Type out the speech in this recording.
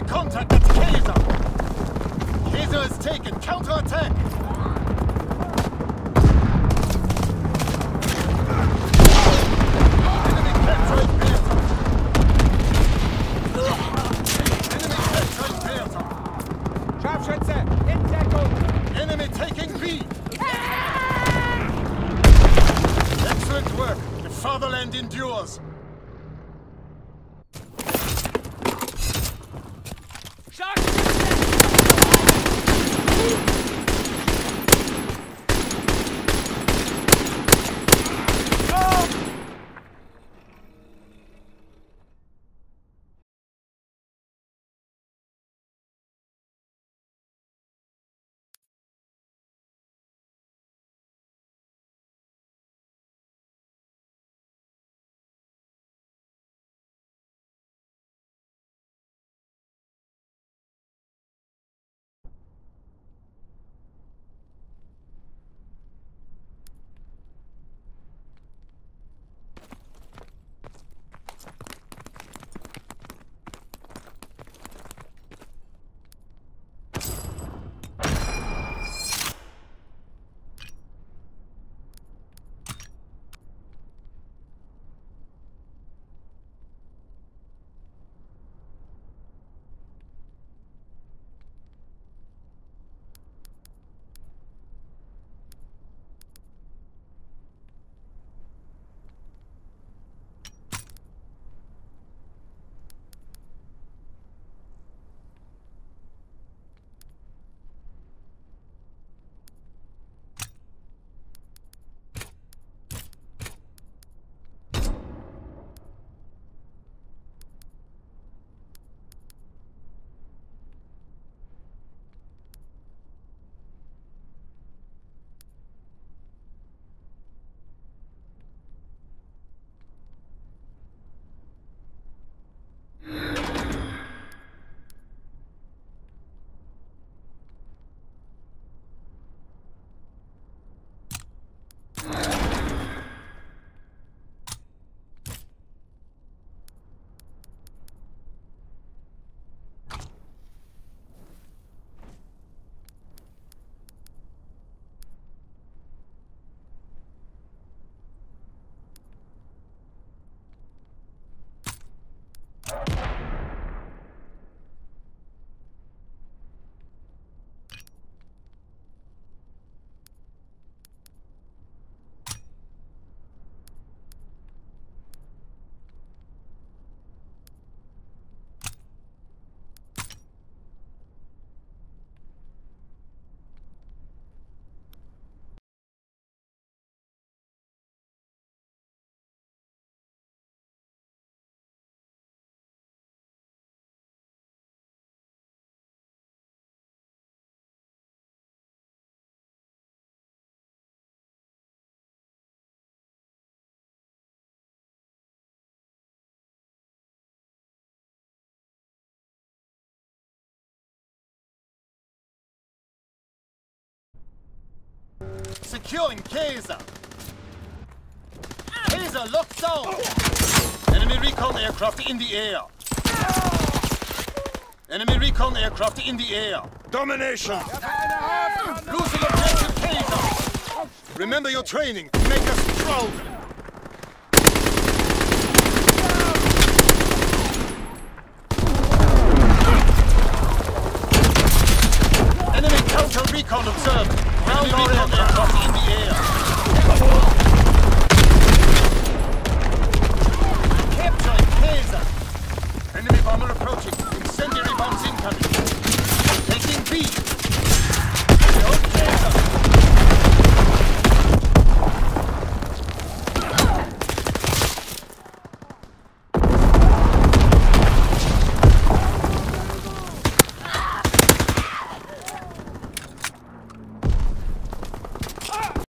contact at Kaiser! Kaiser is taken! Counter-attack! Enemy capturing Bertha! Enemy capturing Bertha! Scharfschütze! In Deckung! Enemy taking B! Excellent work! The fatherland endures! Securing Kaiser! Kaiser locked down! Enemy recon aircraft in the air! Enemy recon aircraft in the air! Domination! Losing objective Kaiser! Remember your training! Make us proud! Enemy counter recon observed! Ground our aircraft